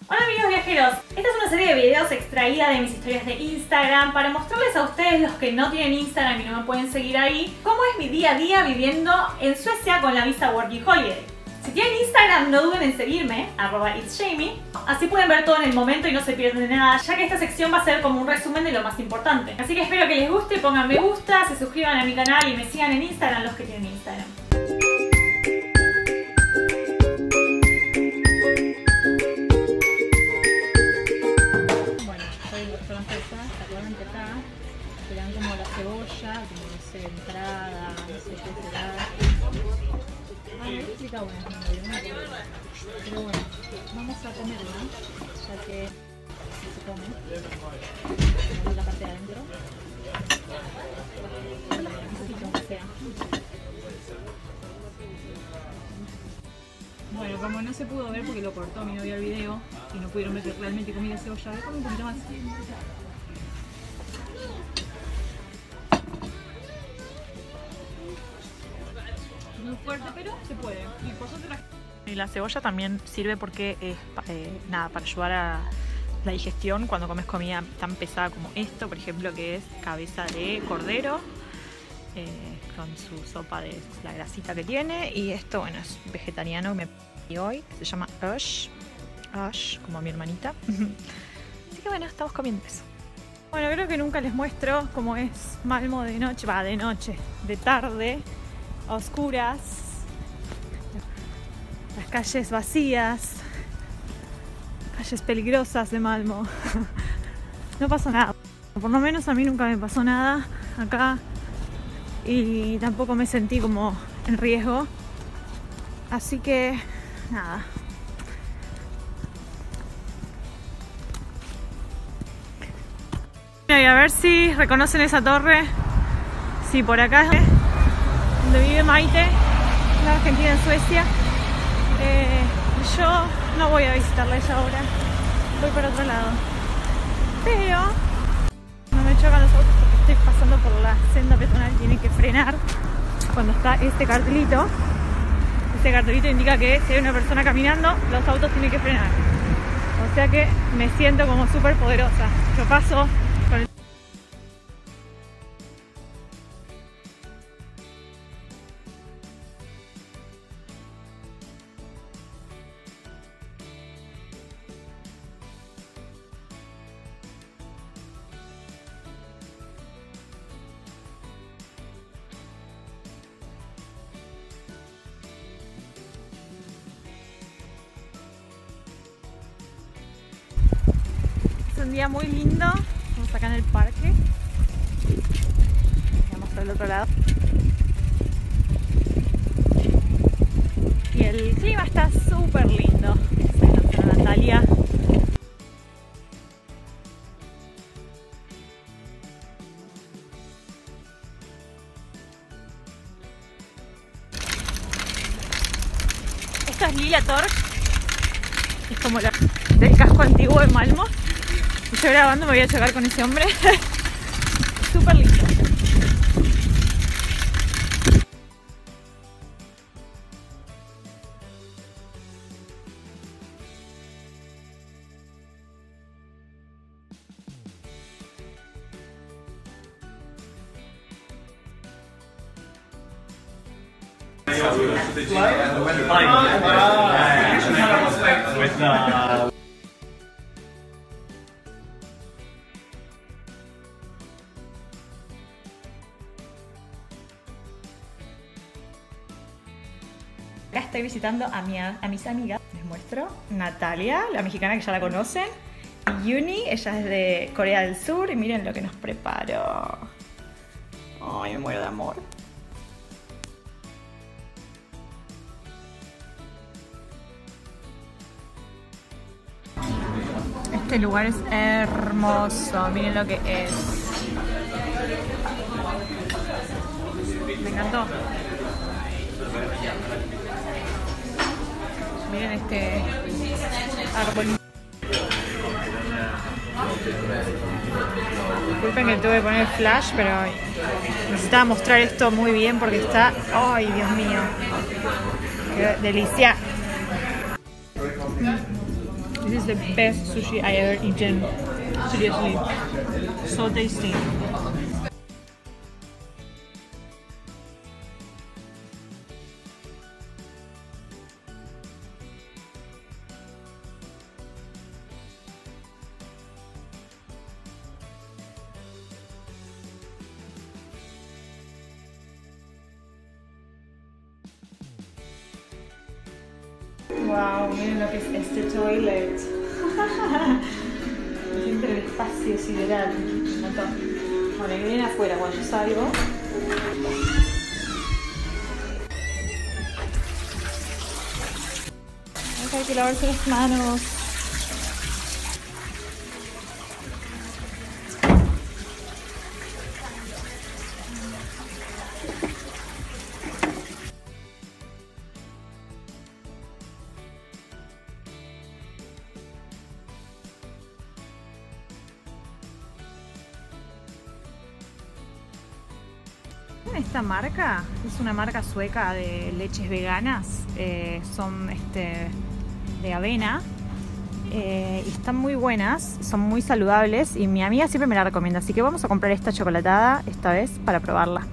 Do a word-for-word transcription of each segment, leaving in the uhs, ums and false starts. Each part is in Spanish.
Hola amigos viajeros, esta es una serie de videos extraída de mis historias de Instagram para mostrarles a ustedes, los que no tienen Instagram y no me pueden seguir ahí, cómo es mi día a día viviendo en Suecia con la visa Working Holiday. Si tienen Instagram no duden en seguirme, arroba itsjamie, así pueden ver todo en el momento y no se pierden de nada, ya que esta sección va a ser como un resumen de lo más importante. Así que espero que les guste, pongan me gusta, se suscriban a mi canal y me sigan en Instagram los que tienen Instagram. Serán como la cebolla, como no sé, entrada, no sé qué será. Ah, me explica bueno, pero bueno, vamos a comerla, ya que se come. Vamos a la parte de adentro. Un poquito aunque sea. Bueno, como no se pudo ver porque lo cortó mi novia el video y no pudieron ver que realmente comí la cebolla, voy a comer un poquito más. Muy fuerte, pero se puede. Y por suerte la... Y la cebolla también sirve porque es eh, nada, para ayudar a la digestión cuando comes comida tan pesada como esto, por ejemplo, que es cabeza de cordero eh, con su sopa de la grasita que tiene. Y esto, bueno, es vegetariano que me pedí hoy, que se llama Ash, Ash, como mi hermanita. Así que bueno, estamos comiendo eso. Bueno, creo que nunca les muestro cómo es Malmö de noche, va, de noche, de tarde, a oscuras, las calles vacías, calles peligrosas de Malmö. No pasó nada, por lo menos a mí nunca me pasó nada acá y tampoco me sentí como en riesgo, así que nada. Y a ver si reconocen esa torre. Sí, por acá es donde vive Maite, una argentina en Suecia. Eh, yo no voy a visitarla ella ahora, voy para otro lado. Pero no me chocan los autos porque estoy pasando por la senda peatonal y tienen que frenar cuando está este cartelito. Este cartelito indica que si hay una persona caminando, los autos tienen que frenar. O sea que me siento como súper poderosa. Yo paso con el... Es un día muy lindo, estamos acá en el parque, vamos al otro lado y el clima está súper lindo. Soy la señora Natalia. Esto es Lilla Torg, es como la del casco antiguo de Malmö. Y yo grabando me voy a chocar con ese hombre. Súper lindo. Acá estoy visitando a, mi, a mis amigas. Les muestro Natalia, la mexicana que ya la conocen, y Yuni, ella es de Corea del Sur, y miren lo que nos preparó. Ay, me muero de amor. Este lugar es hermoso, miren lo que es. Me encantó. Miren este árbol. Disculpen que tuve que poner flash, pero necesitaba mostrar esto muy bien porque está... ¡Ay, Dios mío! ¡Qué delicia! is the best sushi I ever eaten. Seriously, so tasty. Wow, miren lo que es este toilet. Siempre el espacio sideral. Me encantó. Bueno, y vienen afuera cuando yo salgo. Hay que lavarse las manos. Esta marca es una marca sueca de leches veganas, eh, son este, de avena eh, y están muy buenas, son muy saludables y mi amiga siempre me la recomienda, así que vamos a comprar esta chocolatada esta vez para probarla.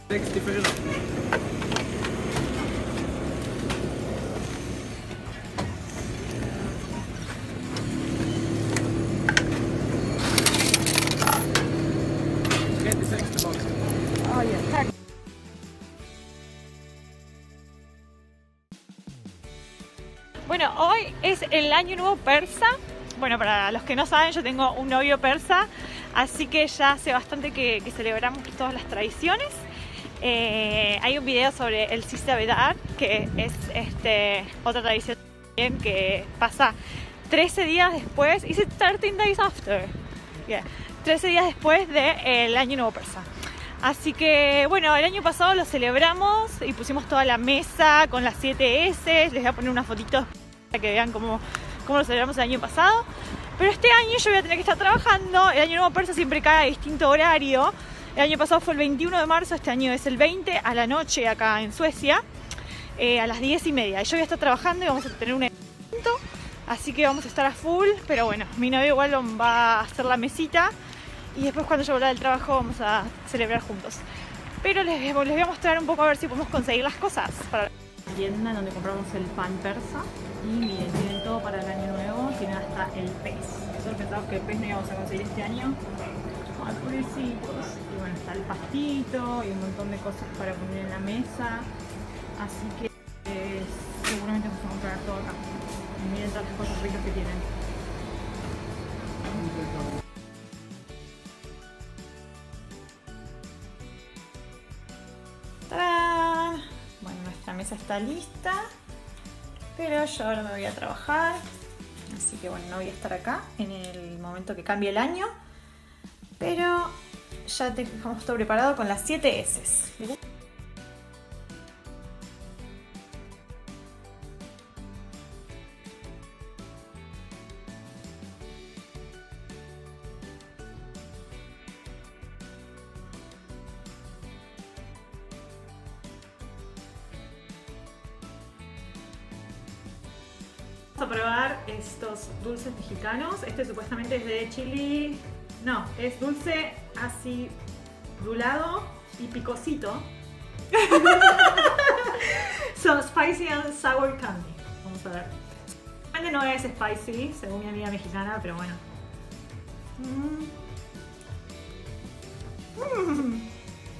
Bueno, hoy es el año nuevo persa. Bueno, para los que no saben, yo tengo un novio persa, así que ya hace bastante que, que celebramos todas las tradiciones. Eh, hay un video sobre el Sista Bedar, que es este, otra tradición también que pasa trece días después. ¿Is it thirteen days after? Yeah. trece días después del año nuevo persa. Así que bueno, el año pasado lo celebramos y pusimos toda la mesa con las siete S. Les voy a poner una fotito para que vean cómo, cómo lo celebramos el año pasado. Pero este año yo voy a tener que estar trabajando. El año nuevo persa siempre cae a distinto horario. El año pasado fue el veintiuno de marzo, este año es el veinte a la noche acá en Suecia, eh, a las diez y media. Yo voy a estar trabajando y vamos a tener un evento, así que vamos a estar a full. Pero bueno, mi novio igual va a hacer la mesita. Y después cuando yo vuelva del trabajo vamos a celebrar juntos. Pero les, les voy a mostrar un poco a ver si podemos conseguir las cosas para la tienda donde compramos el pan persa. Y miren, tienen todo para el año nuevo. Tienen hasta el pez. Nosotros pensábamos que el pez no íbamos a conseguir este año. Ay, pobrecitos. Y bueno, está el pastito y un montón de cosas para poner en la mesa. Así que eh, seguramente vamos a comprar todo acá. Y miren todas las cosas ricas que tienen. ¡Tarán! Bueno, nuestra mesa está lista, pero yo ahora me voy a trabajar, así que bueno, no voy a estar acá en el momento que cambie el año, pero ya dejamos todo preparado con las siete S. Vamos a probar estos dulces mexicanos. Este supuestamente es de chili. No, es dulce acidulado y picosito. So spicy and sour candy. Vamos a ver. Realmente no es spicy, según mi amiga mexicana, pero bueno. Mm. Mm.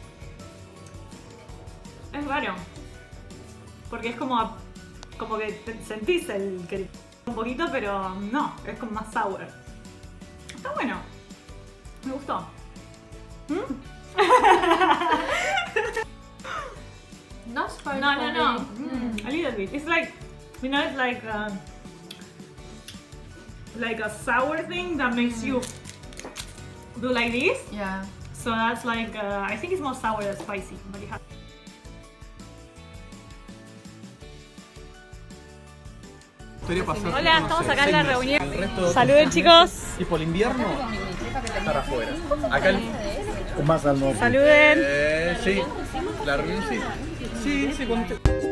Es raro. Porque es como como que sentís el que un poquito, pero no, es como más sour. Está bueno. Me gustó. ¿Mm? Not spicy. No, no, no. Mm. A little bit. It's like, you know, it's like uh, like a sour thing that makes you do like this. Yeah. So that's like, uh, I think it's more sour than spicy, but it has. Hola, estamos acá en la reunión. Saluden, chicos. Y por el invierno, estar afuera. Acá el... Más al norte. Saluden. Eh, sí, la reunión sí. Sí, sí, con...